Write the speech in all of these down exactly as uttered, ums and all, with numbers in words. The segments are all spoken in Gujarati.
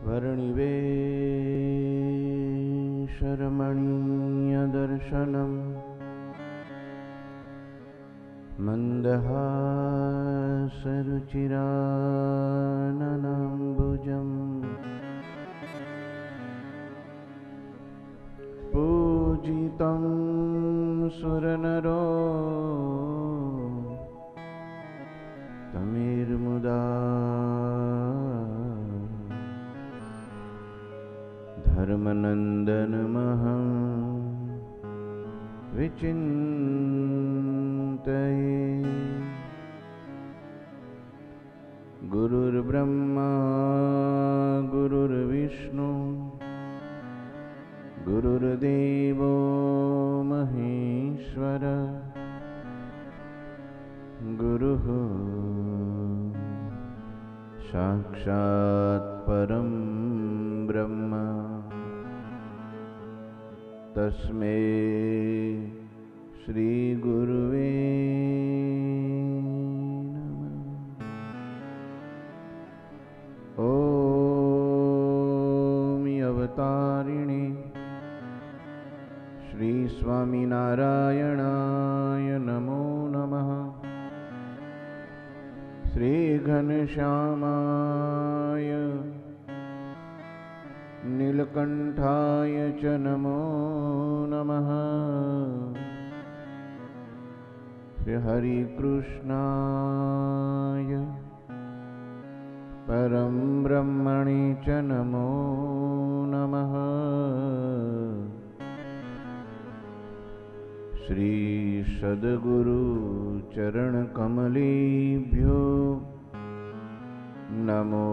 वर्णिवेशरमणीयदर्शनम् मन्दहासरुचिराननाम्बुजम् पूजितं सुरनरो तमेर्मुदा धर्मनन्दनमहं विचिन्तये। गुरुर्ब्रह्मा गुरुर्विष्णु गुरुर्देवो महेश्वर गुरुः साक्षात् परं ब्रह्म तस्मै श्री गुरुवे नमः। ओम अवतारिणे श्री स्वामीनारायणाय नमो नमः। श्री घनश्यामाय नीलकंठाय च नमो नमः। श्री हरिकृष्णाय परम ब्रह्मणे च नमो नमः। श्री सद्गुरु चरण कमलेभ्यो नमो।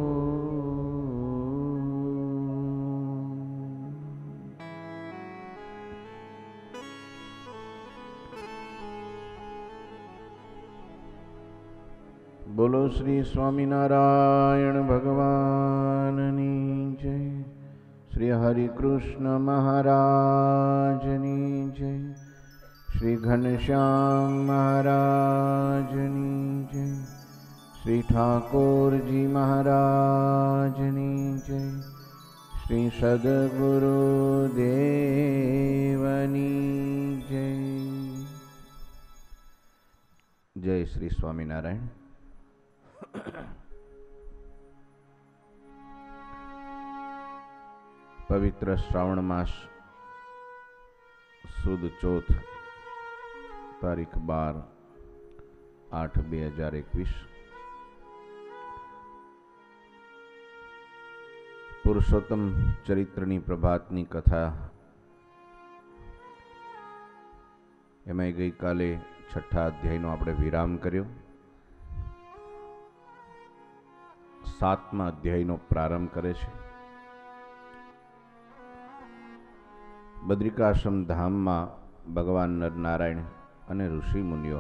बोलो श्री स्वामीनारायण भगवाननी जय। श्री हरिकृष्ण महाराजनी जय। श्री घनश्याम महाराजनी जय। श्री ठाकुर जी महाराजनी जय। श्री सद्गुरु देवनी जय। जय श्री स्वामीनारायण। पवित्र श्रावण मास सुद चौथ तारीख बार आठ बे हजार एकवीस पुरुषोत्तम चरित्रनी प्रभातनी कथा एमां गई काले छठा अध्यायनो आपणे विराम कर्यो। सातमा अध्यायनो प्रारंभ करे छे। बद्रिकाश्रम धाम में भगवान नरनारायण अने ऋषि मुनिओ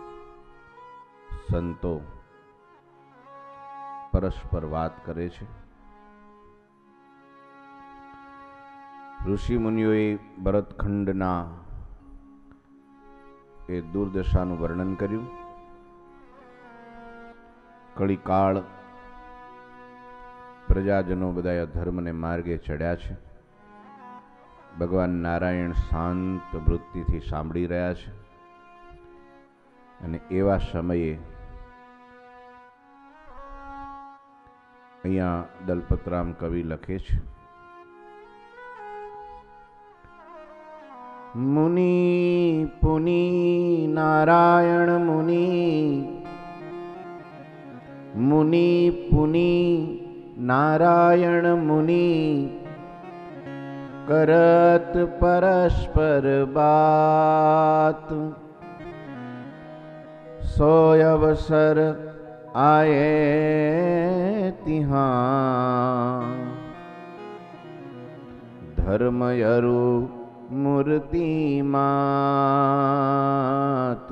संतो परस्पर बात करे छे। ऋषि मुनिओए भरतखंडना ए दुर्दशानुं वर्णन कर्युं। कलिकाळ प्रजाजनों बधाय धर्म ने मार्गे चढ़्या छे। भगवान नारायण शांत वृत्ति थी सांभળી રહ્યા છે અને એવા સમયે અહીંયા દલપતરામ કવિ લખે છે मुनि पुनि नारायण मुनि मुनि पुनि नारायण मुनि करत परस्पर बात सो अवसर आए तिहां धर्म यरु मूर्ति मात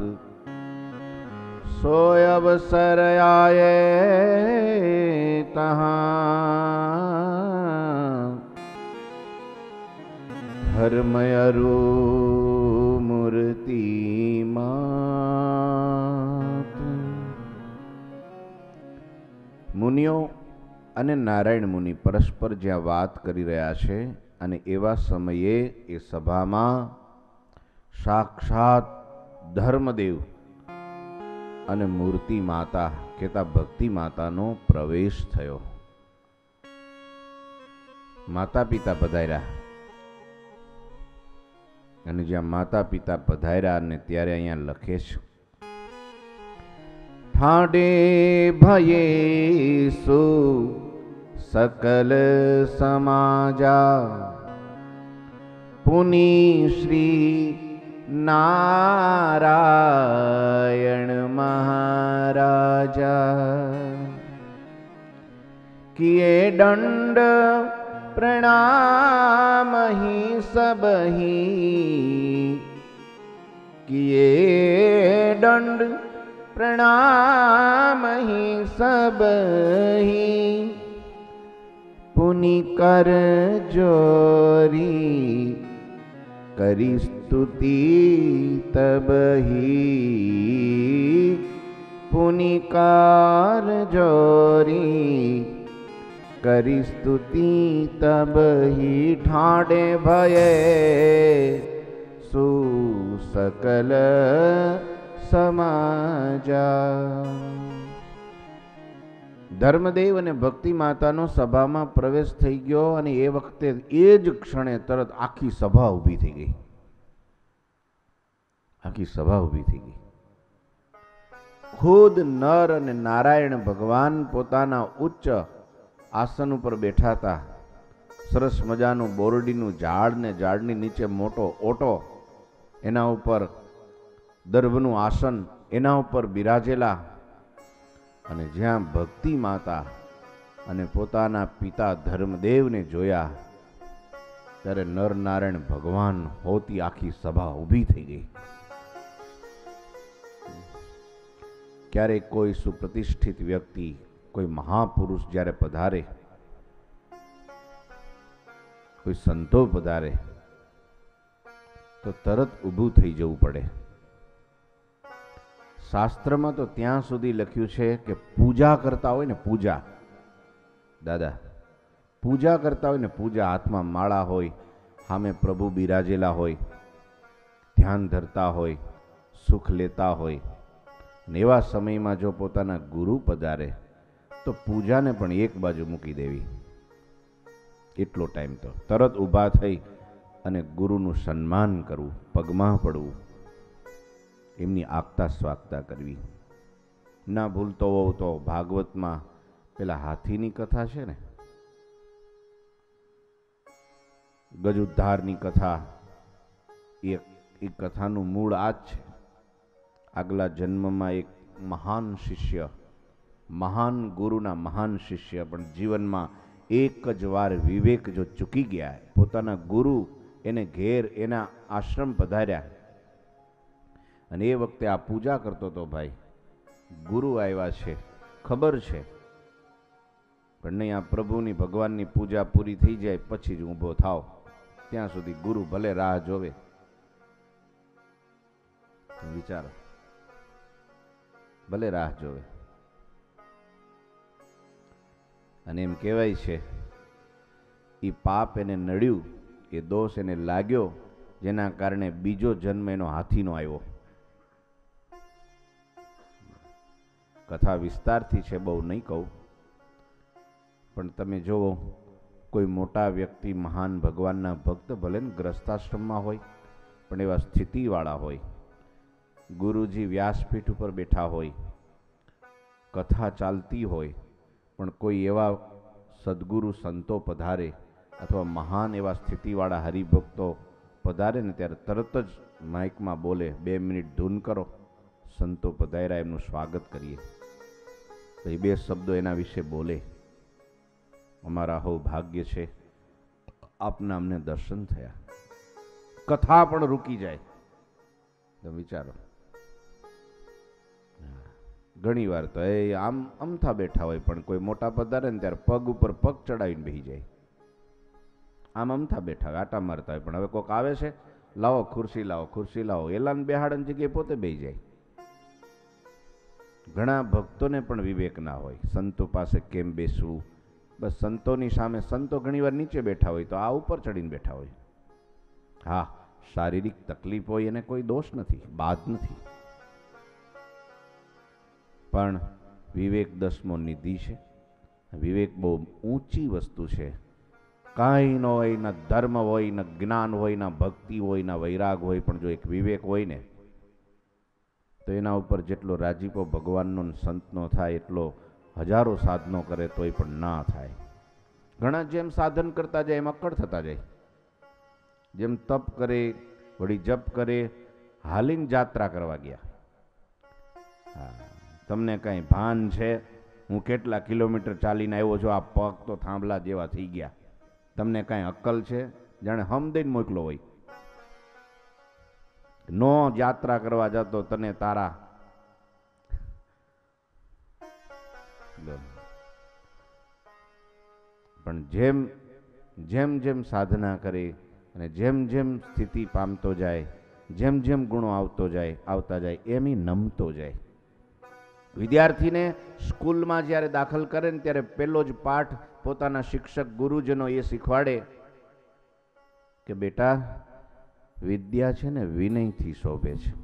सो अवसर आए तहां धर्म यरु मूर्ति मात। मुनियों અને નારાયણ મુનિ પરસ્પર જ્યાં વાત કરી રહ્યા છે અને એવા સમયે એ સભામાં સાક્ષાત ધર્મદેવ અને મૂર્તિ માતા કહેતા ભક્તિ માતાનો પ્રવેશ થયો. માતા પિતા પધાર્યા અને જ્યાં માતા પિતા પધાર્યા અને ત્યારે અહીંયા લખે છે, ઠાડે ભયેસુ સકલ સમાજા પુની શ્રી નારાયણ મહારાજા કિએ દંડ प्रणाम ही सबही किए दंड प्रणाम ही सबही पुनि कर जोरी करी स्तुति तबही पुनि कर जोरी करी स्तुति तब ही ठाडे भये सु सकल समाजा. ધર્મદેવ અને ભક્તિ માતાનો સભામાં પ્રવેશ થઈ ગયો અને એ વખતે એ જ ક્ષણે તરત આખી સભા ઊભી થઈ ગઈ. આખી સભા ઊભી થઈ ગઈ. ખુદ નર અને નારાયણ ભગવાન પોતાના ઉચ્ચ આસન ઉપર બેઠા હતા. સરસ મજાનું બોરડીનું ઝાડ ને ઝાડની નીચે મોટો ઓટો, એના ઉપર દર્ભનું આસન, એના ઉપર બિરાજેલા. અને જ્યાં ભક્તિ માતા અને પોતાના પિતા ધર્મદેવને જોયા ત્યારે નર નારાયણ ભગવાન હોતી આખી સભા ઊભી થઈ ગઈ. ક્યારેક કોઈ સુપ્રતિષ્ઠિત વ્યક્તિ, કોઈ મહાપુરુષ જ્યારે પધારે, કોઈ સંતો પધારે તો તરત ઊભું થઈ જવું પડે. શાસ્ત્રમાં તો ત્યાં સુધી લખ્યું છે કે પૂજા કરતા હોય ને, પૂજા દાદા પૂજા કરતા હોય ને, પૂજા હાથમાં માળા હોય, સામે પ્રભુ બિરાજેલા હોય, ધ્યાન ધરતા હોય, સુખ લેતા હોય, ને એવા સમયમાં જો પોતાના ગુરુ પધારે તો પૂજાને પણ એક બાજુ મૂકી દેવી. એટલો ટાઈમ તો તરત ઊભા થઈ અને ગુરુનું સન્માન કરવું, પગમાં પડવું, એમની આગતા સ્વાગતા કરવી. ના ભૂલતો હોવ તો ભાગવતમાં પેલા હાથીની કથા છે ને, ગજુદ્ધારની કથા, એ એ કથાનું મૂળ આ જ છે. આગલા જન્મમાં એક મહાન શિષ્ય, મહાન ગુરુના મહાન શિષ્ય પણ જીવનમાં એક જ વાર વિવેક જો ચૂકી ગયા, પોતાના ગુરુ એને ઘેર એના આશ્રમ પધાર્યા અને એ વખતે આ પૂજા કરતો હતો. ભાઈ ગુરુ આવ્યા છે, ખબર છે, પણ નહીં, આ પ્રભુની ભગવાનની પૂજા પૂરી થઈ જાય પછી જ ઊભો થાવ, ત્યાં સુધી ગુરુ ભલે રાહ જોવે. વિચારો, ભલે રાહ જોવે. અને એમ કહેવાય છે એ પાપ એને નડ્યું, એ દોષ એને લાગ્યો, જેના કારણે બીજો જન્મ એનો હાથીનો આવ્યો. કથા વિસ્તારથી છે, બહુ નહીં કહું, પણ તમે જુઓ કોઈ મોટા વ્યક્તિ, મહાન ભગવાનના ભક્ત, ભલે ને ગ્રસ્તાશ્રમમાં હોય પણ એવા સ્થિતિવાળા હોય, ગુરુજી વ્યાસપીઠ ઉપર બેઠા હોય, કથા ચાલતી હોય, પણ કોઈ એવા સદગુરુ સંતો પધારે અથવા મહાન એવા સ્થિતિવાળા હરિભક્તો પધારે ને ત્યારે તરત જ માઇકમાં બોલે, બે મિનિટ ધૂન કરો, સંતો પધાર્યા, એમનું સ્વાગત કરીએ. એ બે શબ્દો એના વિશે બોલે, અમારા હો ભાગ્ય છે, આપના અમને દર્શન થયા. કથા પણ રૂકી જાય. તો વિચારો, ઘણી વાર તો એ આમ અમથા બેઠા હોય પણ કોઈ મોટા પધારે ને ત્યારે પગ ઉપર પગ ચડાવીને બેસી જાય. આમ અમથા બેઠા હોય, આટા મારતા હોય, પણ હવે કોઈક આવે છે, લાવો ખુરશી, લાવો ખુરશી, લાવો, એલાને બેહાડવાની જગ્યાએ પોતે બેસી જાય. ઘણા ભક્તોને પણ વિવેક ના હોય, સંતો પાસે કેમ બેસવું, બસ સંતોની સામે સંતો ઘણીવાર નીચે બેઠા હોય તો આ ઉપર ચડીને બેઠા હોય. હા, શારીરિક તકલીફ હોય એને કોઈ દોષ નથી, બાદ નથી, પણ વિવેક દસમો નિધિ છે. વિવેક બહુ ઊંચી વસ્તુ છે. કાંઈ ન હોય, ન ધર્મ હોય, ન જ્ઞાન હોય, ન ભક્તિ હોય, ન વૈરાગ હોય, પણ જો એક વિવેક હોય ને તો એના ઉપર જેટલો રાજીપો ભગવાનનો સંતનો થાય એટલો હજારો સાધનો કરે તોય પણ ના થાય. ઘણા જેમ સાધન કરતા જાય એમ અક્કડ થતા જાય, જેમ તપ કરે વળી જપ કરે, હાલીને જાત્રા કરવા ગયા. હા, તમને કાંઈ ભાન છે? હું કેટલા કિલોમીટર ચાલીને આવ્યો છું, આ પગ તો થાંભલા જેવા થઈ ગયા. તમને કાંઈ અક્કલ છે? જાણે હમ દઈને મોકલો હોય. નો યાત્રા કરવા જતો તને તારા પણ જેમ જેમ જેમ સાધના કરે અને જેમ જેમ સ્થિતિ પામતો જાય, જેમ જેમ ગુણો આવતો જાય આવતા જાય એમ ઈ નમતો જાય. વિદ્યાર્થીને સ્કૂલમાં જ્યારે દાખલ કરે ને ત્યારે પહેલો જ પાઠ પોતાના શિક્ષક ગુરુજનો એ શીખવાડે કે બેટા, વિદ્યા છે ને વિનયથી શોભે છે.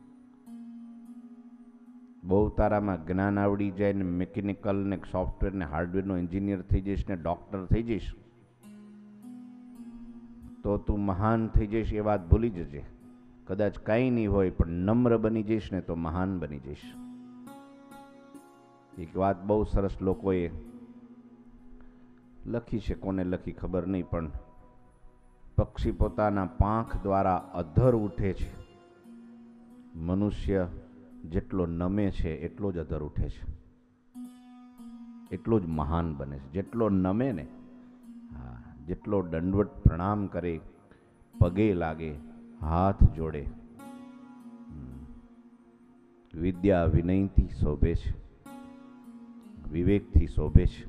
બહુ તારામાં જ્ઞાન આવડી જાય ને મિકેનિકલ ને સોફ્ટવેર ને હાર્ડવેરનો એન્જિનિયર થઈ જઈશ ને ડોક્ટર થઈ જઈશ તો તું મહાન થઈ જઈશ એ વાત ભૂલી જજે. કદાચ કાંઈ નહીં હોય પણ નમ્ર બની જઈશ ને તો મહાન બની જઈશ. એક વાત બહુ સરસ લોકોએ લખી છે, કોને લખી ખબર નહીં, પણ પક્ષી પોતાના પાંખ દ્વારા અધર ઉઠે છે, મનુષ્ય જેટલો નમે છે એટલો જ અધર ઉઠે છે, એટલો જ મહાન બને છે. જેટલો નમે ને, હા, જેટલો દંડવત પ્રણામ કરે, પગે લાગે, હાથ જોડે. વિદ્યા વિનયથી શોભે છે, વિવેકથી શોભે છે.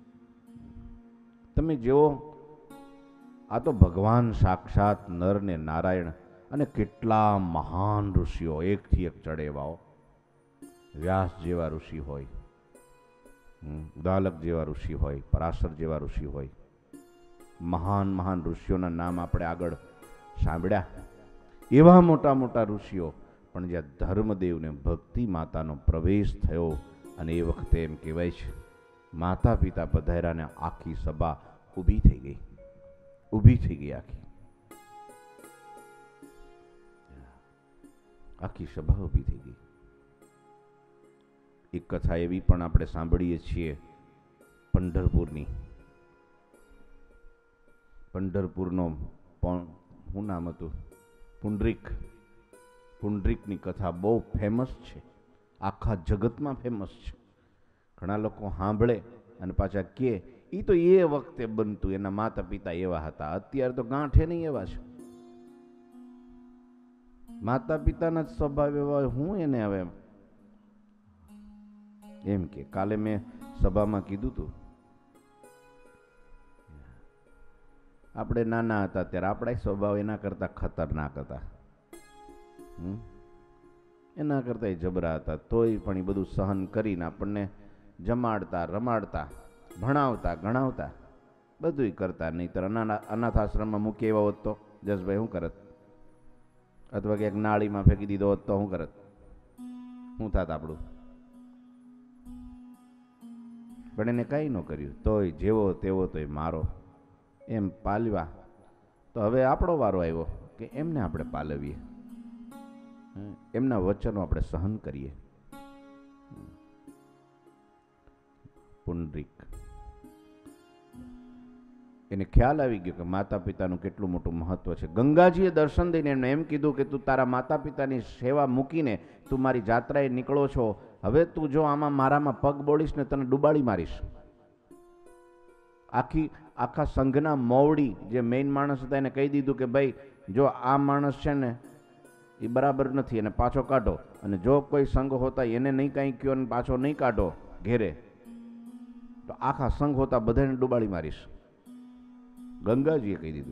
તમે જુઓ, આ તો ભગવાન સાક્ષાત નર ને નારાયણ અને કેટલા મહાન ઋષિઓ એકથી એક ચડેવાઓ. વ્યાસ જેવા ઋષિ હોય, ઉદાલક જેવા ઋષિ હોય, પરાશર જેવા ઋષિ હોય. મહાન મહાન ઋષિઓના નામ આપણે આગળ સાંભળ્યા. એવા મોટા મોટા ઋષિઓ, પણ જ્યાં ધર્મદેવને ભક્તિ માતાનો પ્રવેશ થયો અને એ વખતે એમ કહેવાય છે માતા પિતા પધાર્યાને આખી સભા ઊભી થઈ ગઈ, ઊભી થઈ ગઈ આખી આખી સભા ઊભી થઈ ગઈ. એક કથા એવી પણ આપણે સાંભળીએ છીએ પંઢરપુરની. પંઢરપુરનો શું નામ હતું? પુંડરીક. પુંડરીકની કથા બહુ ફેમસ છે, આખા જગતમાં ફેમસ છે. ઘણા લોકો સાંભળે અને પાછા કે એ તો એ વખતે બનતું, એના માતા પિતા એવા હતા, અત્યારે તો ગાંઠે નહીં એવા છે. માતા પિતાના જ સ્વભાવ એવા, હું એને હવે એમ કે કાલે મેં સભામાં કીધું તું, આપણે નાના હતા ત્યારે આપણા સ્વભાવ એના કરતા ખતરનાક હતા, એના કરતા જબરા હતા. તોય પણ એ બધું સહન કરીને આપણને જમાડતા, રમાડતા, ભણાવતા, ગણાવતા, બધું કરતા. નહીંતર અનાથ આશ્રમમાં મૂકી એવા હોત તો જસભાઈ શું કરત? અથવા ક્યાંક નાળીમાં ફેંકી દીધો હોત તો શું કરત? શું થાત આપણું? પણ એને કાંઈ ન કર્યું, તોય જેવો તેવો તોય મારો એમ પાલવા. તો હવે આપણો વારો આવ્યો કે એમને આપણે પાલવીએ, એમના વચનો આપણે સહન કરીએ. પુંડરીક એને ખ્યાલ આવી ગયો કે માતા પિતાનું કેટલું મોટું મહત્વ છે. ગંગાજીએ દર્શન દઈને એમને એમ કીધું કે તું તારા માતા પિતાની સેવા મૂકીને તું મારી જાત્રાએ નીકળો છો, હવે તું જો આમાં મારામાં પગ બોલીશ ને તને ડુબાડી મારીશ. આખી આખા સંઘના મોવડી જે મેઇન માણસ હતા એને કહી દીધું કે ભાઈ જો આ માણસ છે ને એ બરાબર નથી, એને પાછો કાઢો, અને જો કોઈ સંઘ હોતા એને નહીં કાંઈ કયો ને પાછો નહીં કાઢો ઘેરે તો આખા સંઘ હોતા બધાને ડુબાડી મારીશ. ગંગાજીએ કહી દીધું.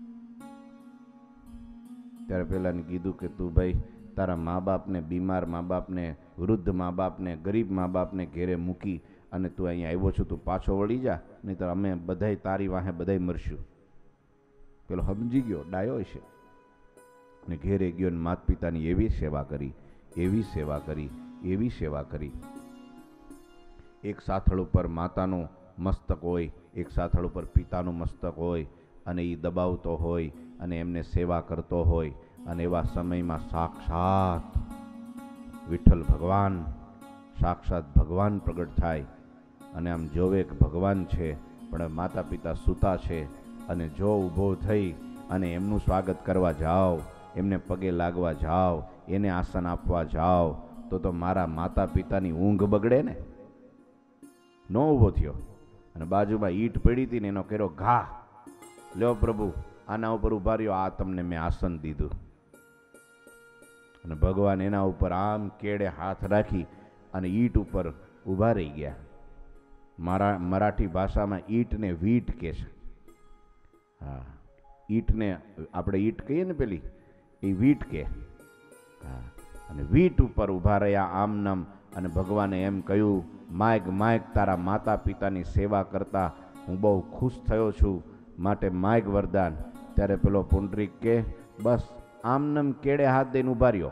ત્યારે પેલાને કીધું કે તું ભાઈ તારા મા બાપને, બીમાર મા બાપને, વૃદ્ધ મા બાપને, ગરીબ મા બાપને ઘેરે મૂકી અને તું અહીંયા આવ્યો છું, તું પાછો વળી જા, નહીં તો અમે બધાય તારી વાહે બધાય મરશું. પેલો સમજી ગયો, ડાયો છે, ને ઘેરે ગયો ને માતા પિતાની એવી સેવા કરી, એવી સેવા કરી, એવી સેવા કરી. એક સાથળ ઉપર માતાનું મસ્તક હોય, એક સાથળ ઉપર પિતાનું મસ્તક હોય, અને એ દબાવતો હોય અને એમને સેવા કરતો હોય. અને એવા સમયમાં સાક્ષાત વિઠ્ઠલ ભગવાન, સાક્ષાત ભગવાન પ્રગટ થાય અને આમ જોવે કે ભગવાન છે, પણ માતા પિતા સૂતા છે. અને જો ઊભો થઈ અને એમનું સ્વાગત કરવા જાઓ, એમને પગે લાગવા જાઓ, એને આસન આપવા જાઓ, તો તો મારા માતા પિતાની ઊંઘ બગડે ને. ન ઊભો થયો અને બાજુમાં ઈંટ પડી હતી ને એનો કર્યો ઘા, લ્યો પ્રભુ આના ઉપર ઉભા રહ્યો, આ તમને મેં આસન દીધું. અને ભગવાન એના ઉપર આમ કેડે હાથ રાખી અને ઈંટ ઉપર ઊભા રહી ગયા. મારા મરાઠી ભાષામાં ઈંટને વીટ કહે છે. હા, ઈંટને આપણે ઈંટ કહીએ ને પેલી, એ વીટ કહે. હા, અને વીટ ઉપર ઊભા રહ્યા આમ નામ. અને ભગવાને એમ કહ્યું, માયક માયક તારા માતા પિતાની સેવા કરતા હું બહુ ખુશ થયો છું, માટે માયક વરદાન. ત્યારે પેલો પુંડરીક કે બસ આમનમ કેડે હાથ દઈને ઉભા રહ્યો,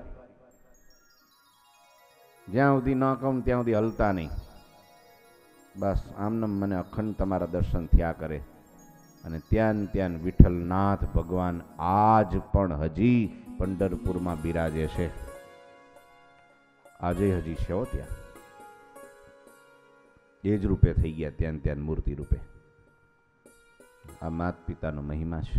જ્યાં સુધી ન કહું ત્યાં સુધી હલતા નહીં, બસ આમનમ મને અખંડ તમારા દર્શન થયા કરે. અને ત્યાં ત્યાં વિઠ્ઠલનાથ ભગવાન આજ પણ હજી પંઢરપુરમાં બિરાજે છે. આજે હજી છે હો ત્યાં, એ જ રૂપે થઈ ગયા ત્યાં ત્યાં મૂર્તિ રૂપે. આ માત પિતાનો મહિમા છે,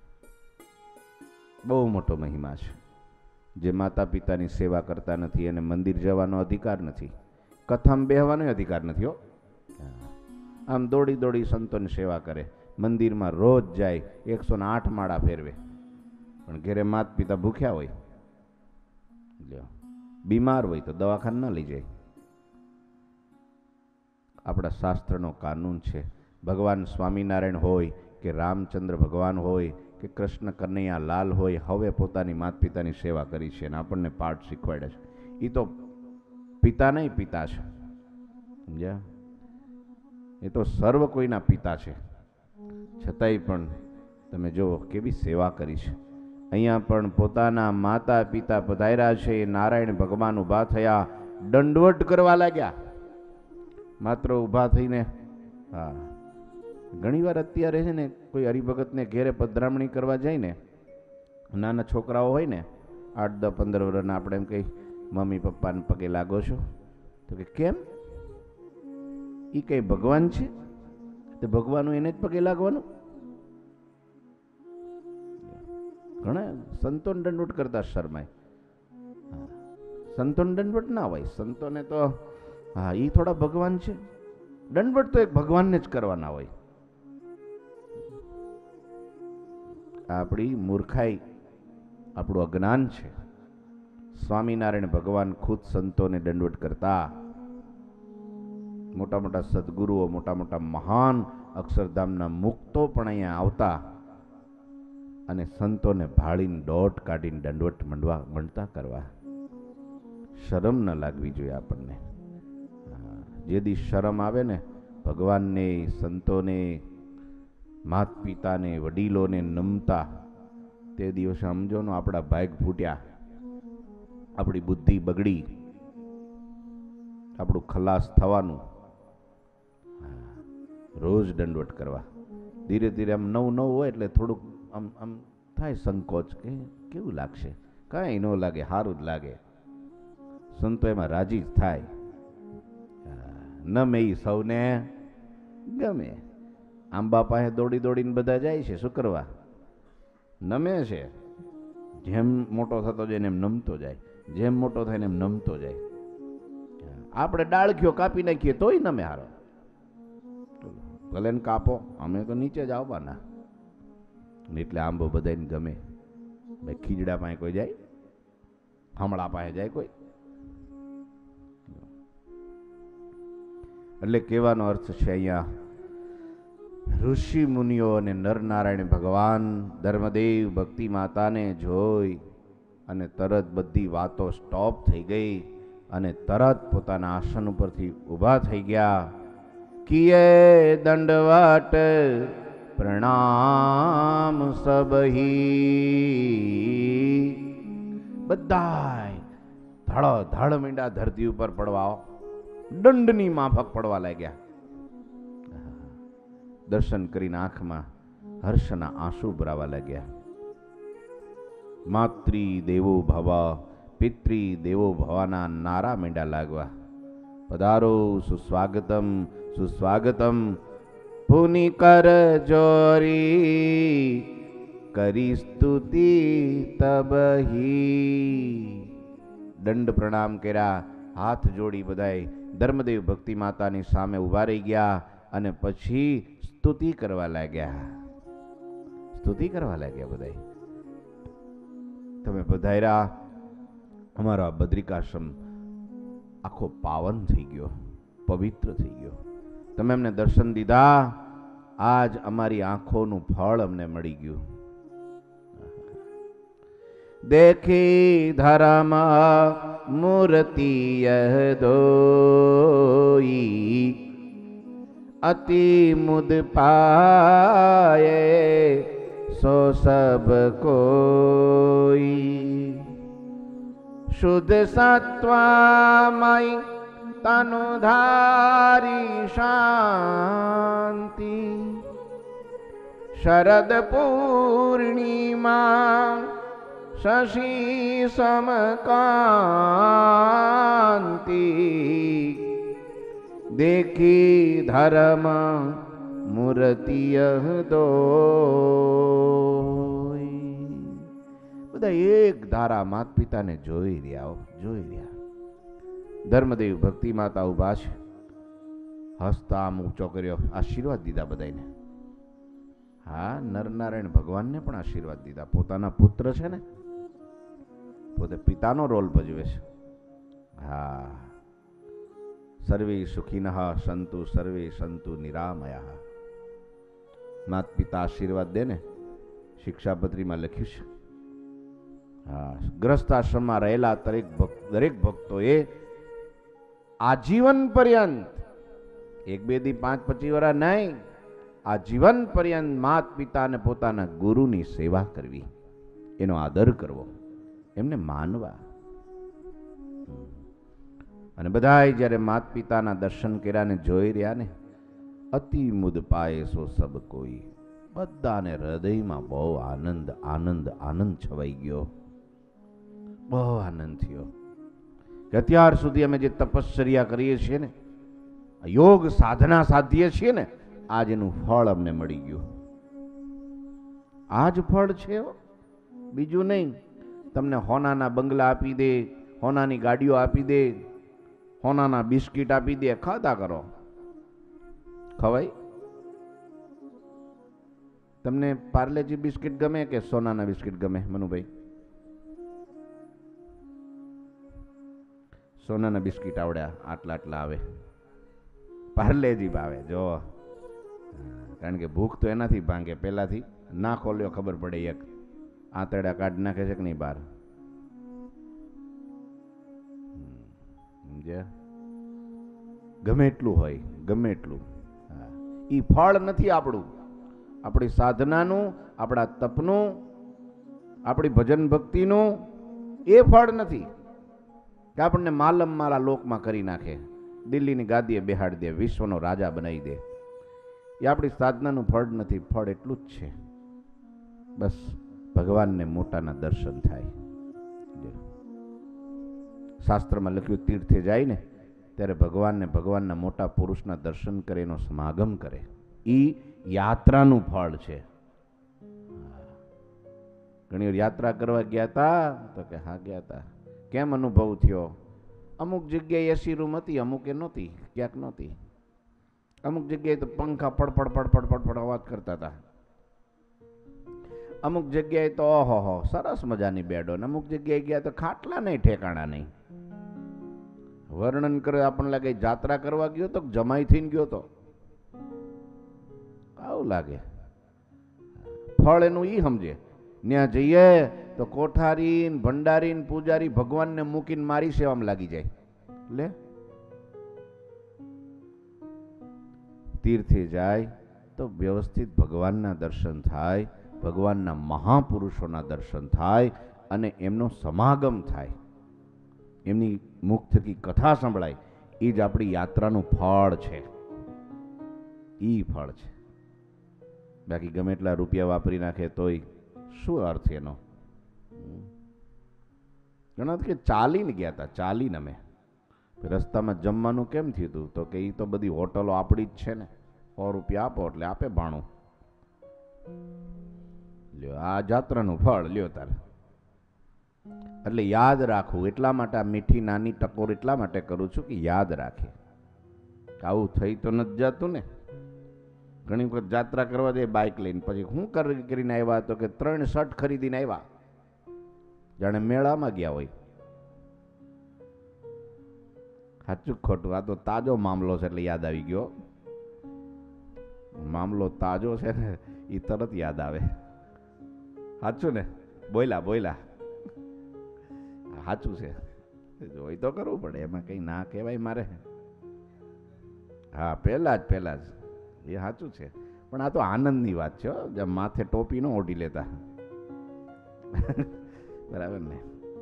બહુ મોટો મહિમા છે. જે માતા પિતાની સેવા કરતા નથી એને મંદિર જવાનો અધિકાર નથી, કથામાં બેહવાનો અધિકાર નથી. હો, આમ દોડી દોડી સંતોની સેવા કરે, મંદિરમાં રોજ જાય, એકસો ને આઠ માળા ફેરવે, પણ ઘેરે માત પિતા ભૂખ્યા હોય, બીમાર હોય તો દવાખાને ન લઈ જાય. આપણા શાસ્ત્રનો કાનૂન છે. ભગવાન સ્વામિનારાયણ હોય કે રામચંદ્ર ભગવાન હોય કે કૃષ્ણ કનૈયા લાલ હોય, હવે પોતાની માતા પિતાની સેવા કરી છે અને આપણને પાઠ શીખવાડે છે. એ તો પિતા નહીં, પિતા છે, સમજ્યા? એ તો સર્વ કોઈના પિતા છે. છતાંય પણ તમે જુઓ કેવી સેવા કરી છે. અહીંયા પણ પોતાના માતા પિતા પધાર્યા છે, નારાયણ ભગવાન ઊભા થયા, દંડવટ કરવા લાગ્યા. માત્ર ઊભા થઈને, હા, ઘણીવાર અત્યારે છે ને કોઈ હરિભગતને ઘેરે પધરામણી કરવા જાય ને, નાના છોકરાઓ હોય ને આઠ દસ પંદર વર્ષના, આપણે એમ કહી મમ્મી પપ્પાને પગે લાગો છો, તો કે કેમ? એ કઈ ભગવાન છે? તો ભગવાન એને જ પગે લાગવાનું. ઘણા સંતોન દંડવટ કરતા શરમાય. સંતોન દંડવટ ના હોય, સંતોને તો હા એ થોડા ભગવાન છે. દંડવટ તો એક ભગવાનને જ કરવાના હોય. આપણી મૂર્ખાઈ, આપણું અજ્ઞાન છે. સ્વામિનારાયણ ભગવાન ખુદ સંતોને દંડવટ કરતા. મોટા મોટા સદગુરુઓ, મોટા મોટા મહાન અક્ષરધામના મુક્તો પણ અહીંયા આવતા અને સંતોને ભાળીને દોટ કાઢીને દંડવટ મંડવા મંડતા કરવા. શરમ ન લાગવી જોઈએ આપણને. જે દી શરમ આવે ને, ભગવાનને, સંતોને, માત પિતાને, વડીલોને નમતા, તે દિવસે સમજો ને આપણા ભાગ ફૂટ્યા, આપણી બુદ્ધિ બગડી, આપણું ખલાસ થવાનું. રોજ દંડવટ કરવા. ધીરે ધીરે આમ નવું નવું હોય એટલે થોડુંક આમ આમ થાય સંકોચ, કે કેવું લાગશે? કાંઈ ન લાગે, સારું જ લાગે. સંતો એમાં રાજી જ થાય. નમે ઈ સૌને ગમે. આંબા પાસે દોડી દોડીને બધા જાય છે, શું કરવા? નમે છે. જેમ મોટો થતો જાય ને એમ નમતો જાય, જેમ મોટો થાય ને એમ નમતો જાય. આપણે ડાળખીઓ કાપી નાખીએ તોય નમે હારો. ભલે ને કાપો, અમે તો નીચે જ આવવાના. એટલે આંબો બધાને ગમે. ભાઈ ખીજડા પાસે કોઈ જાય, હમણાં પાસે જાય કોઈ. એટલે કહેવાનો અર્થ છે અહીંયા ઋષિ મુનિઓ અને નરનારાયણ ભગવાન ધર્મદેવ ભક્તિ માતાને જોઈ અને તરત બધી વાતો સ્ટોપ થઈ ગઈ અને તરત પોતાના આસન ઉપરથી ઊભા થઈ ગયા किए दंडवत प्रणाम सबही। बधाय धड़ो धड़ मींडा धरती पर पड़वाओ, दंडनी माफक पड़वा लाग्या। दर्शन करीने आंखमां हर्षना आंसू भरावा लाग्या। मातृ देवो भव, पितृ देवो भवाना नारा मींडा लागवा। पधारो सुस्वागतम सुस्वागतम, पुनि कर जोरी करी स्तुति तबही। दंड प्रणाम कर्या, हाथ जोड़ी बधाए धर्मदेव भक्ति मातानी सामे उभा रही गया અને પછી સ્તુતિ કરવા લાગ્યા। સ્તુતિ કરવા લાગ્યા બધાય। તમે પધાર્યા, અમારો બદ્રિકાશ્રમ આખો પાવન થઈ ગયો, પવિત્ર થઈ ગયો। તમે અમને દર્શન દીધા, આજ અમારી આંખોનું ફળ અમને મળી ગયું। देखी धर्म मूर्ति यह दोई, अति मुद पाए सो सब कोई। शुद्ध सत्वामय तनुधारी शांति, शरद पूर्णिमा शशि समकांति। देखी धर्म मूर्ति यह दोई। બધા એક ધારા માત પિતાને જોઈ રહ્યા જોઈ રહ્યા। ધર્મદેવ ભક્તિ માતા ઉભા છે, હસતા આમ ઊંચો કર્યો, આશીર્વાદ દીધા બધાને। હા, નરનારાયણ ભગવાનને પણ આશીર્વાદ દીધા। પોતાના પુત્ર છે ને, પોતે પિતાનો રોલ ભજવે છે। હા, સર્વે સુખિનઃ સંતુ સર્વે સંતુ નિરામયા। માત પિતા આશીર્વાદ દે ને, શિક્ષાપત્રીમાં લખ્યું છે। હા, ગ્રસ્ત આશ્રમમાં રહેલા દરેક ભક્ત દરેક ભક્તોએ આજીવન પર્યંત, એક બે દી પાંચ પચીસ વર્ષ નહીં, આજીવન પર્યંત માત પિતા અને પોતાના ગુરુની સેવા કરવી, એનો આદર કરવો, એમને માનવા। અને બધાય જ્યારે માત પિતાના દર્શન કર્યા ને જોઈ રહ્યા ને, અતિ મુદ પાએ સો સબ કોઈ। બધાને હૃદયમાં બહુ આનંદ આનંદ આનંદ છવાઈ ગયો, બહુ આનંદ થયો કે અત્યાર સુધી અમે જે તપશ્ચર્યા કરીએ છીએ ને, યોગ સાધના સાધીએ છીએ ને, આજ એનું ફળ અમને મળી ગયું। આજ ફળ છે, બીજું નહીં। તમને હોનાના બંગલા આપી દે, હોનાની ગાડીઓ આપી દે, હોનાના બિસ્કીટ આપી દે, ખાતા કરો, ખવાય? તમને પાર્લેજી બિસ્કીટ ગમે કે સોનાના બિસ્કીટ ગમે મનુભાઈ? સોનાના બિસ્કીટ આવડ્યા, આટલા આટલા આવે, પાર્લેજી ભાવે। જો, કારણ કે ભૂખ તો એનાથી ભાંગે, પહેલાથી ના ખોલ્યો ખબર પડે, એક આંતરડા કાઢ નાખે છે કે નહીં બહાર, સમજ્યા? ગમે એટલું હોય, ગમે એટલું, ઈ ફળ નથી આપણું, આપણી સાધનાનું, આપણા તપનું, આપણી ભજન ભક્તિનું એ ફળ નથી કે આપણને માલમ મારા લોકમાં કરી નાખે, દિલ્હીની ગાદીએ બેહાડી દે, વિશ્વનો રાજા બનાવી દે। એ આપણી સાધનાનું ફળ નથી। ફળ એટલું જ છે, બસ ભગવાનને મોટાના દર્શન થાય। શાસ્ત્રમાં લખ્યું, તીર્થે જાય ને ત્યારે ભગવાનને ભગવાનના મોટા પુરુષના દર્શન કરે, એનો સમાગમ કરે, એ યાત્રાનું ફળ છે। ઘણી વાર યાત્રા કરવા ગયા હતા તો કે હા ગયા હતા, કેમ અનુભવ થયો? અમુક જગ્યાએ એસી રૂમ હતી, અમુકે નહોતી, ક્યાંક નહોતી, અમુક જગ્યાએ તો પંખા પડપડ પડપડ પડપડ અવાજ કરતા હતા, અમુક જગ્યાએ તો ઓહો હો સરસ મજાની બેડો, અમુક જગ્યાએ ગયા તો ખાટલા નહીં, ઠેકાણા નહીં। વર્ણન કરે આપણને લાગે જાત્રા કરવા ગયો તો જમાઈ થઈને ગયો તો, આવું લાગે। ફળ એનું ઈ સમજે, ત્યાં જઈએ તો કોઠારી ભંડારી પૂજારી ભગવાનને મૂકીને મારી સેવામાં લાગી જાય। લે તીર્થે જાય તો વ્યવસ્થિત ભગવાનના દર્શન થાય, ભગવાનના મહાપુરુષોના દર્શન થાય અને એમનો સમાગમ થાય, એમની મુખ થકી કથા સંભળાય. એ જ આપણી યાત્રાનું ફળ છે. એ ફળ છે. બાકી ગમે એટલા રૂપિયા વાપરી નાખે તોય શું અર્થ એનો? ઘણા કે ચાલીને ગયા હતા, ચાલીને અમે રસ્તામાં જમવાનું કેમ થયું હતું? તો કે એ તો બધી હોટલો આપણી જ છે ને, સો રૂપિયા આપો એટલે આપે ભાણું. લ્યો આ જાત્રાનું ફળ લ્યો તારે. એટલે યાદ રાખવું. એટલા માટે આ મીઠી નાની ટકોર એટલા માટે કરું છું કે યાદ રાખે. આવું થઈ તો નથી જતું ને. ઘણી વખત જાત્રા કરવા દે બાઇક લઈને, પછી શું કરીને આવ્યા? તો કે ત્રણ શર્ટ ખરીદીને આવ્યા, જાણે મેળામાં ગયા હોય. સાચું ખોટું? આ તો તાજો મામલો છે એટલે યાદ આવી ગયો. મામલો તાજો છે ને એ તરત યાદ આવે. સાચું ને? બોયલા બોયલા સાચું છે. જોઈ તો કરવું પડે, એમાં કઈ ના કહેવાય મારે. હા પહેલા જ પહેલા જ એ સાચું છે. પણ આ તો આનંદની વાત છે. જેમ માથે ટોપી ન ઓઢી લેતા. બરાબર ને?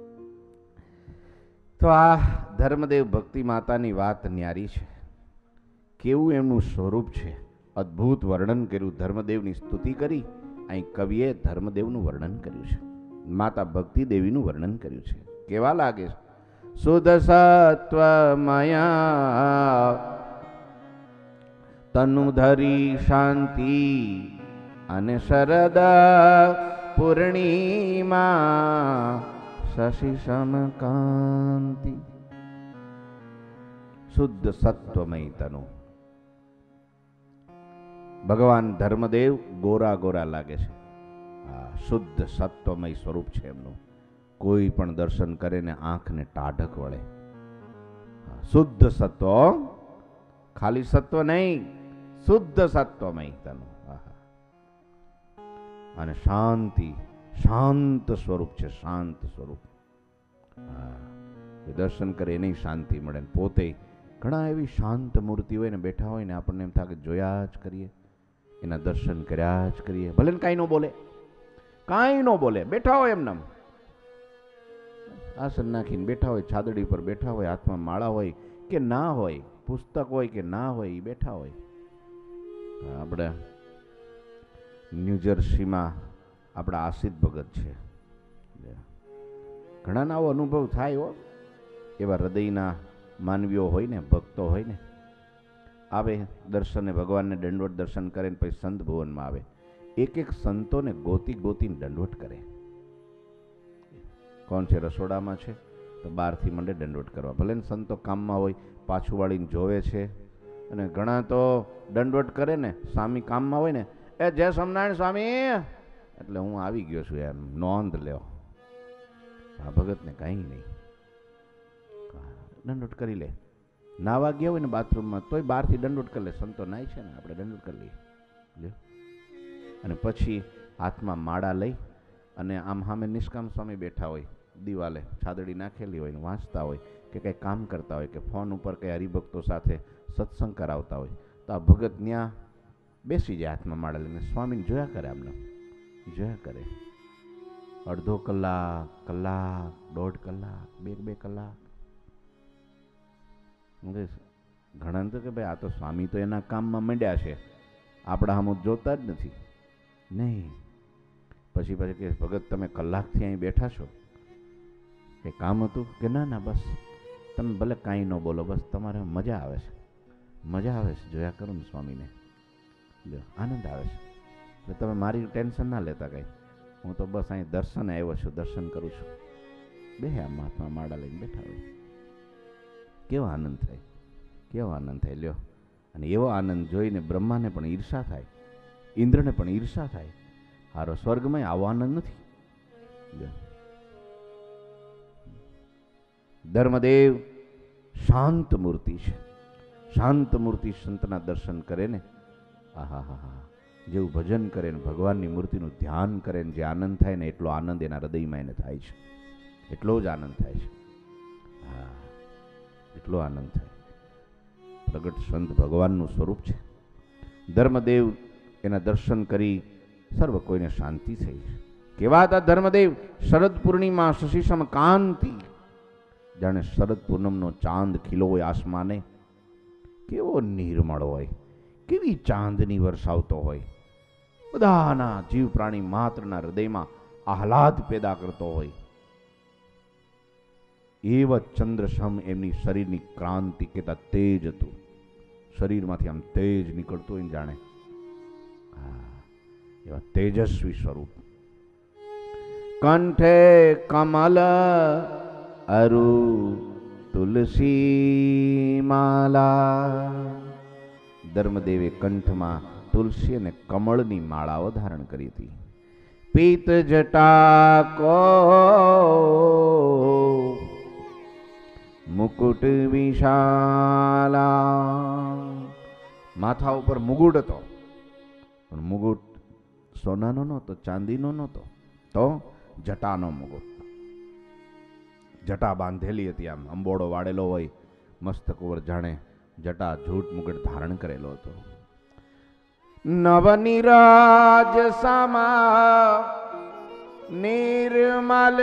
તો આ ધર્મદેવ ભક્તિ માતાની વાત ન્યારી છે. કેવું એમનું સ્વરૂપ છે, અદ્ભુત વર્ણન કર્યું. ધર્મદેવની સ્તુતિ કરી, અહીં કવિએ ધર્મદેવનું વર્ણન કર્યું છે, માતા ભક્તિ દેવીનું વર્ણન કર્યું છે. કેવા લાગે છે? શુદ્ધ સત્વમયા તનુ ધરી શાંતિ અને શરદ પૂર્ણિમા શશી સમકાંતિ. શુદ્ધ સત્વમય તનુ. ભગવાન ધર્મદેવ ગોરા ગોરા લાગે છે. આ શુદ્ધ સત્વમય સ્વરૂપ છે એમનું. કોઈ પણ દર્શન કરે ને આંખને ટાઢક વળે. શુદ્ધ સત્વ, ખાલી સત્વ નહીં, શુદ્ધ સત્વમય તનુ. અને શાંતિ, શાંત સ્વરૂપ છે, શાંત સ્વરૂપ. એ દર્શન કરે એને શાંતિ મળે. પોતે ઘણા એવી શાંત મૂર્તિ હોય ને, બેઠા હોય ને, આપણને એમ થાય કે જોયા જ કરીએ, એના દર્શન કર્યા જ કરીએ. ભલે કાંઈ ન બોલે, કાંઈ ન બોલે, બેઠા હોય એમને આસન નાખીને બેઠા હોય, છાદડી પર બેઠા હોય, હાથમાં માળા હોય કે ના હોય, પુસ્તક હોય કે ના હોય, એ બેઠા હોય. આપણે ન્યૂજર્સીમાં આપણા આશિત ભગત છે. ઘણાના આવો અનુભવ થાય હો. એવા હૃદયના માનવીઓ હોય ને, ભક્તો હોય ને, આવે દર્શને, ભગવાનને દંડવટ દર્શન કરે ને પછી સંત ભુવનમાં આવે. એક એક સંતોને ગોતી ગોતીને દંડવટ કરે. કોણ છે? રસોડામાં છે તો બહારથી મંડે દંડવટ કરવા. ભલે ને સંતો કામમાં હોય, પાછું વાળીને જોવે છે. અને ઘણા તો દંડવટ કરે ને, સ્વામી કામમાં હોય ને, એ જય સ્વામિનારાયણ સ્વામી, એટલે હું આવી ગયો છું યાર, નોંધ લ્યો. આ ભગતને કાંઈ નહીં, દંડવટ કરી લે. નાવા ગયા હોય ને બાથરૂમમાં તોય બહારથી દંડવટ કરી લે. સંતો નાય છે ને, આપણે દંડવટ કરી લઈએ લ્યો. અને પછી હાથમાં માળા લઈ અને આમ સામે નિષ્કામ સ્વામી બેઠા હોય, દિવાલે છાદડી નાખેલી હોય, વાંચતા હોય કે કંઈ કામ કરતા હોય કે ફોન ઉપર કંઈ હરિભક્તો સાથે સત્સંગ કરાવતા હોય, તો આ ભગત ત્યાં બેસી જાય હાથમાં માળા લઈને, સ્વામીને જોયા કરે. આમને જોયા કરે. અડધો કલાક, કલાક, દોઢ કલાક, બે બે કલાક. ઘણા તો કે ભાઈ આ તો સ્વામી તો એના કામમાં મંડ્યા છે, આપણા આમ જોતા જ નથી. નહીં. પછી પછી કે ભગત તમે કલાકથી અહીં બેઠા છો, એ કામ હતું? કે ના ના બસ તમે ભલે કાંઈ ન બોલો, બસ તમારે મજા આવે છે, મજા આવે છે જોયા કરો ને સ્વામીને, આનંદ આવે છે. એટલે તમે મારી ટેન્શન ના લેતા કાંઈ, હું તો બસ અહીં દર્શન આવ્યો છું, દર્શન કરું છું. બે આમ હાથમાં માળા લઈને બેઠા હોય. કેવો આનંદ થાય, કેવો આનંદ થાય લ્યો. અને એવો આનંદ જોઈને બ્રહ્માને પણ ઈર્ષા થાય, ઇન્દ્રને પણ ઈર્ષા થાય. હારો સ્વર્ગમાં આવો આનંદ નથી. ધર્મદેવ શાંત મૂર્તિ છે. શાંત મૂર્તિ સંતના દર્શન કરે ને, આહા હા હા, જેવું ભજન કરે ને, ભગવાનની મૂર્તિનું ધ્યાન કરે ને, જે આનંદ થાય ને, એટલો આનંદ એના હૃદયમાં એને થાય છે. એટલો જ આનંદ થાય છે. હા, એટલો આનંદ થાય. પ્રગટ સંત ભગવાનનું સ્વરૂપ છે. ધર્મદેવ એના દર્શન કરી સર્વ કોઈને શાંતિ થઈ. કેવા હતા ધર્મદેવ? શરદ પૂર્ણિમા શશીસમ કાંતિ, જાણે શરદ પૂનમનો ચાંદ ખીલો હોય આસમાને, કેવો નિર્મળ હોય, કેવી ચાંદની વરસાવતો હોય, બધાના જીવ પ્રાણી માત્રના હૃદયમાં આહલાદ પેદા કરતો હોય. એવા ચંદ્રસમ એમની શરીરની ક્રાંતિ કેતા તેજ હતું. શરીરમાંથી આમ તેજ નીકળતું હોય જાણે, એવા તેજસ્વી સ્વરૂપ. કંઠે કમલ અરુ તુલસી માલા, ધર્મદેવે કંઠમાં તુલસી અને કમળની માળાઓ ધારણ કરી હતી. પીત જટા કો મુકુટ વિશાલા, માથા ઉપર મુગુટ હતો, પણ મુગુટ સોનાનો નહોતો, ચાંદીનો નહોતો, તો જટાનો મુગુટ. જટા બાંધેલી હતી, આમ અંબોડો વાળેલો હોય મસ્તક ઉપર, જાણે જટા ઝૂટ મુગટ ધારણ કરેલો હતો. નવનિરાજ સમા નિર્મલ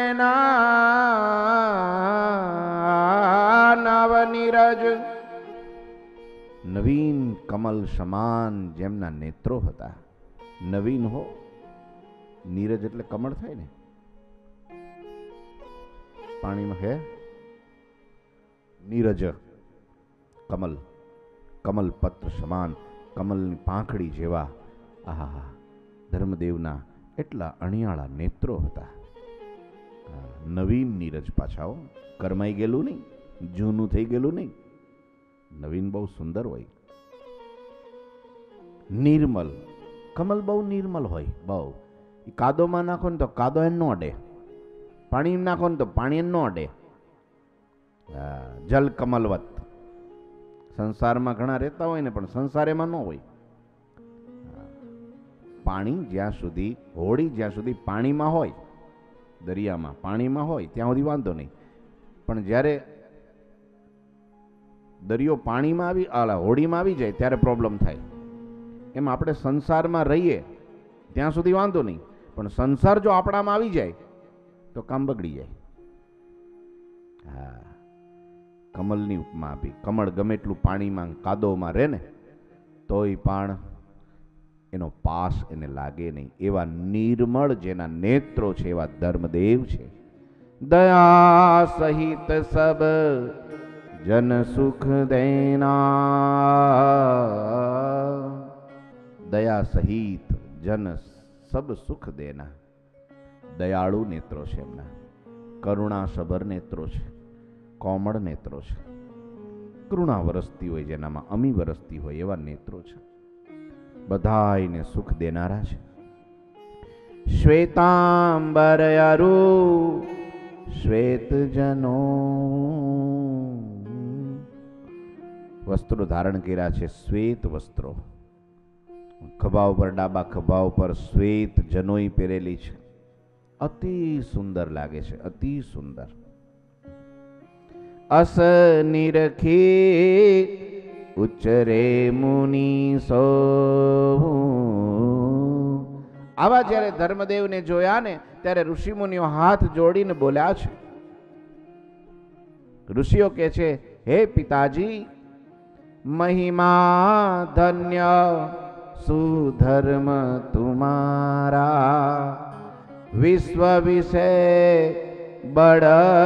નૈના, નવનિરજ નવીન કમલ સમાન જેમના નેત્રો હતા. નવીન હો, નીરજ એટલે કમળ થાય ને, પાણીમાં હે નીરજ કમલ, કમલ પત્ર સમાન, કમલની પાંખડી જેવા. આહા, ધર્મદેવના એટલા અણિયાળા નેત્રો હતા. નવીન નીરજ પાછાઓ, કરમાઈ ગયેલું નહીં, જૂનું થઈ ગયેલું નહીં, નવીન બહુ સુંદર હોય. નિર્મલ, કમલ બહુ નિર્મલ હોય, બહુ. કાદોમાં નાખો ને તો કાદો એને ન અડે, પાણી નાખો ને તો પાણી એને ન અડે. જલ કમલવત. સંસારમાં ઘણા રહેતા હોય ને, પણ સંસાર એમાં ન હોય. પાણી જ્યાં સુધી, હોળી જ્યાં સુધી પાણીમાં હોય, દરિયામાં પાણીમાં હોય ત્યાં સુધી વાંધો નહીં, પણ જ્યારે દરિયો પાણીમાં આવી આલા હોળીમાં આવી જાય ત્યારે પ્રોબ્લેમ થાય. એમ આપણે સંસારમાં રહીએ ત્યાં સુધી વાંધો નહીં, પણ સંસાર જો આપણામાં આવી જાય તો કામ બગડી જાય. હા, કમલની ઉપમા આપી. કમળ ગમે એટલું પાણીમાં કાદોમાં રહે ને તોય પણ એનો પાસ એને લાગે નહીં. એવા નિર્મળ જેના નેત્રો છે એવા ધર્મદેવ છે. દયા સહિત સબ જન સુખ દેના, દયા સહિત જન સબ સુખ દેના. દયાળુ નેત્રો છે એમના, કરુણા સભર નેત્રો છે, કોમળ નેત્રો છે. કરુણા વરસતી હોય જેનામાં, અમી વરસતી હોય એવા નેત્રો છે. બધાયને સુખ દેનારા છે. શ્વેતાંબર અરુ શ્વેત જનો, વસ્ત્રો ધારણ કર્યા છે, શ્વેત વસ્ત્રો. ખભા ઉપર, ડાબા ખભા ઉપર શ્વેત જનોઈ પહેરેલી છે. અતિ સુંદર લાગે છે, અતિ સુંદર. અસ નિરખી ઉચ્ચરે મુનિ સો, આવા જ્યારે ધર્મદેવને જોયા ને ત્યારે ઋષિ મુનિઓ હાથ જોડીને બોલ્યા છે. ઋષિઓ કહે છે, હે પિતાજી, મહિમા ધન્ય સુધર્મ તુમારા, વિશ્વ વિશે બડ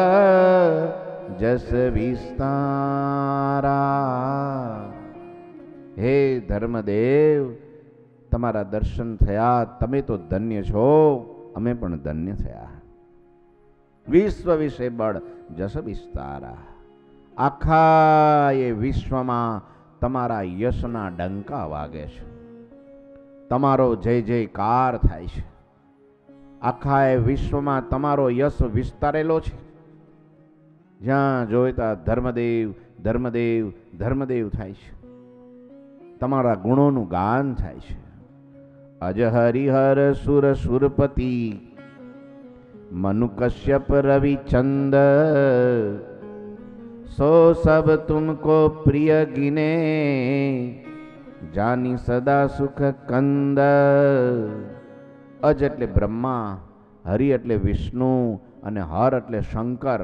જસ વિસ્તારા. હે ધર્મદેવ, તમારા દર્શન થયા, તમે તો ધન્ય છો, અમે પણ ધન્ય થયા. વિશ્વ વિશે બળ જસ વિસ્તારા, આખા એ વિશ્વમાં તમારા યશના ડંકા વાગે છે, તમારો જય જયકાર થાય છે. આખા એ વિશ્વમાં તમારો યશ વિસ્તારેલો છે. જ્યાં જોઈતા ધર્મદેવ ધર્મદેવ ધર્મદેવ થાય છે. તમારા ગુણોનું ગાન થાય છે. અજ હરિહર સુર સુરપતિ મનુ કશ્યપ રવિચંદ, સો સબ તુમકો પ્રિય ગિને જાની સદા સુખ કંદ. અજ એટલે બ્રહ્મા, હરિ એટલે વિષ્ણુ અને હર એટલે શંકર,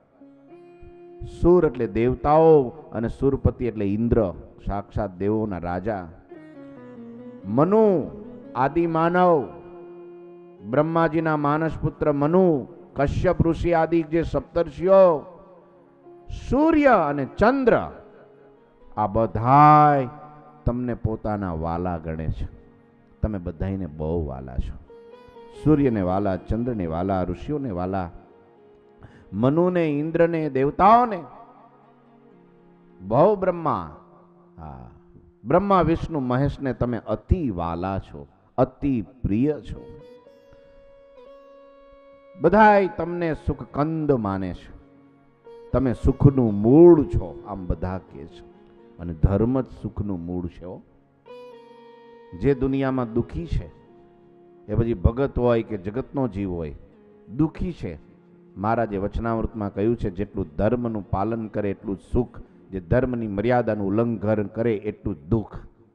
સુર એટલે દેવતાઓ અને સુરપતિ એટલે ઇન્દ્ર, સાક્ષાત દેવોના રાજા. મનુ આદિ માનવ, બ્રહ્માજીના માનસ પુત્ર મનુ, કશ્યપ ઋષિ આદિ જે સપ્તર્ષિઓ, સૂર્ય અને ચંદ્ર, આ બધાય તમને પોતાના વાલા ગણે છે. તમે બધાઈને બહુ વાલા છો. સૂર્યને વાલા, ચંદ્રને વાલા, ઋષિઓને વાલા, મનુને, ઇન્દ્રને, દેવતાઓને, બહુ બ્રહ્મા, હા બ્રહ્મા વિષ્ણુ મહેશને તમે અતિ વાલા છો, અતિ પ્રિય છો. બધાય તમને સુખ કંદ માને છે. તમે સુખનું મૂળ છો, આમ બધા કહે છે. અને ધર્મ જ સુખનું મૂળ છે. જે દુનિયામાં દુઃખી છે, એ પછી ભગત હોય કે જગતનો જીવ હોય, દુઃખી છે. મહારાજે વચનામૃતમાં કહ્યું છે, જેટલું ધર્મનું પાલન કરે એટલું જ સુખ, જે ધર્મની મર્યાદાનું ઉલ્લંઘન કરે એટલું જ દુઃખ.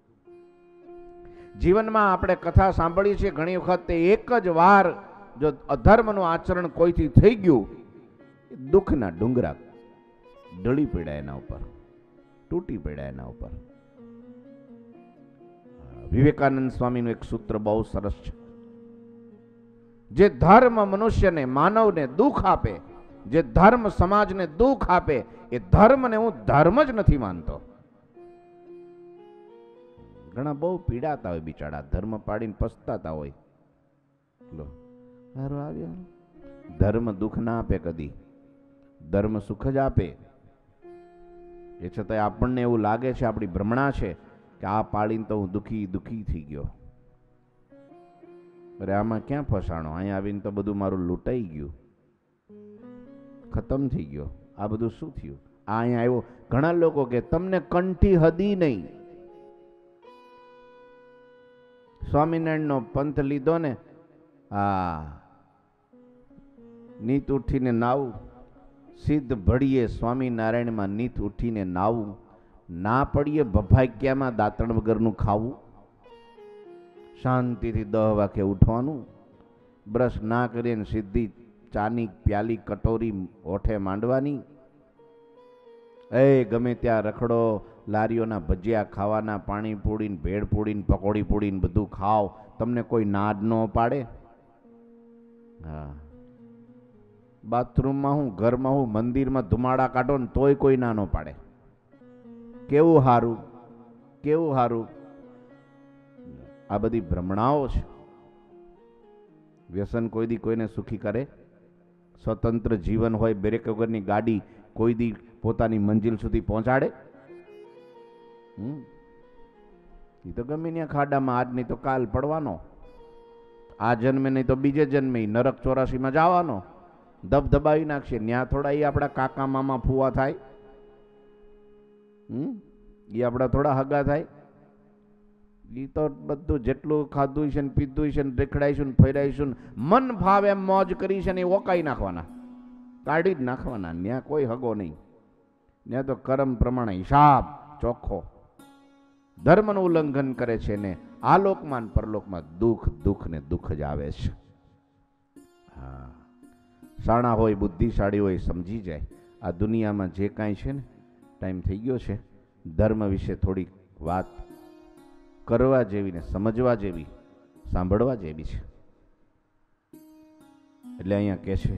જીવનમાં આપણે કથા સાંભળીએ છીએ ઘણી વખત, એક જ વાર જો અધર્મનું આચરણ કોઈથી થઈ ગયું, દુઃખના ડુંગરા ઢળી પડ્યા એના ઉપર, તૂટી પડ્યા એના ઉપર. વિવેકાનંદ સ્વામીનું એક સૂત્ર બહુ સરસ છે. જે ધર્મ મનુષ્યને, માનવને દુઃખ આપે, જે ધર્મ સમાજને દુઃખ આપે, એ ધર્મને હું ધર્મ જ નથી માનતો. ઘણા બહુ પીડાતા હોય બિચારા, ધર્મ પાડીને પસ્તાતા હોય. લો હારો આવ્યો. ધર્મ દુઃખ ના આપે કદી, ધર્મ સુખ જ આપે. એ છતાંય આપણને એવું લાગે છે, આપણી ભ્રમણા છે કે આ પાડીને તો હું દુઃખી દુઃખી થઈ ગયો. અરે આમાં ક્યાં ફસાણો? અહીંયા આવીને તો બધું મારું લૂંટાઈ ગયું, ખતમ થઈ ગયો. આ બધું શું થયું? આ અહીંયા આવ્યો. ઘણા લોકો કે તમને કંઠી હદી નહીં. સ્વામિનારાયણનો પંથ લીધો ને, આ નીત ઉઠીને નાવું, સિદ્ધ ભળીએ સ્વામિનારાયણમાં નીત ઉઠીને નાવું, ના પડીએ ભભાગ્યામાં દાંતણ વગરનું ખાવું, શાંતિથી દહ વાગે ઉઠવાનું, બ્રશ ના કરીને સીધી ચાની પ્યાલી કટોરી ઓઠે માંડવાની. એ ગમે ત્યાં રખડો, લારીઓના ભજીયા ખાવાના, પાણી પૂડીને, ભેળ પૂડીને, પકોડી પૂડીને બધું ખાઓ, તમને કોઈ નાદ ન પાડે. હા, બાથરૂમમાં હું, ઘરમાં હું, મંદિરમાં ધુમાડા કાઢો ને તોય કોઈ ના ન પાડે. કેવું હારું, કેવું હારું. આ બધી ભ્રમણાઓ છે. વ્યસન કોઈ દી કોઈને સુખી કરે? સ્વતંત્ર જીવન હોય, બ્રેક વગરની ગાડી કોઈ દી પોતાની મંજિલ સુધી પહોંચાડે? હમ એ તો ગમે ત્યાં ખાડામાં, આજ નહીં તો કાલ પડવાનો, આ જન્મે નહીં તો બીજે જન્મે નરક ચોરાસીમાં જવાનો. ધબધબાવી નાખશે. ન્યા થોડા એ આપણા કાકા મામા ફુવા થાય? હમ એ આપણા થોડા હગા થાય? એ તો બધું જેટલું ખાધું છે ને પીધું છે ને રેખડાઈશું ને ફેરાઈશું ને મન ભાવે એમ મોજ કરી છે ને એ ઓકાઈ નાખવાના, કાઢી જ નાખવાના. ત્યાં કોઈ હગો નહીં. ત્યાં તો કર્મ પ્રમાણે હિસાબ ચોખ્ખો. ધર્મનું ઉલ્લંઘન કરે છે ને આ લોકમાં પરલોકમાં દુઃખ દુઃખ ને દુઃખ જ આવે છે. હા, શાણા હોય, બુદ્ધિશાળી હોય, સમજી જાય આ દુનિયામાં જે કાંઈ છે ને. ટાઈમ થઈ ગયો છે. ધર્મ વિશે થોડીક વાત કરવા જેવી ને સમજવા જેવી, સાંભળવા જેવી છે. એટલે અહીંયા કહે છે,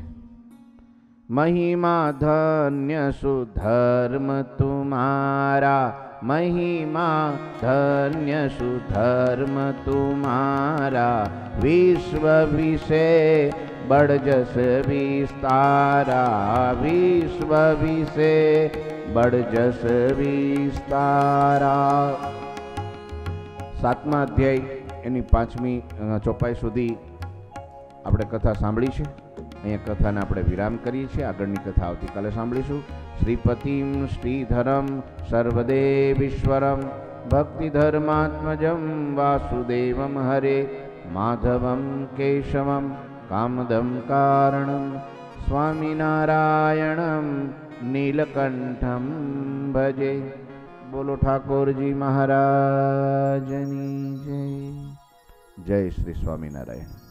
મહિમા ધન્ય સુધર્મ તુમારા, મહિમા ધન્ય સુધર્મ તુમારા, વિશ્વ વિશે બળજસ વિસ્તારા, વિશ્વ વિશે બળજસ વિસ્તારા. સાતમા અધ્યાય એની પાંચમી ચોપાઈ સુધી આપણે કથા સાંભળી છે. અહીંયા કથાને આપણે વિરામ કરીએ છીએ. આગળની કથા આવતીકાલે સાંભળીશું. શ્રીપતિમ શ્રીધરમ સર્વદેવીશ્વરમ ભક્તિધર્માત્મજમ વાસુદેવમ હરે માધવમ કેશવમ કામદમ કારણમ સ્વામિનારાયણમ નીલકંઠમ ભજે. बोलो ठाकुर जी महाराज जय जय श्री स्वामीनारायण।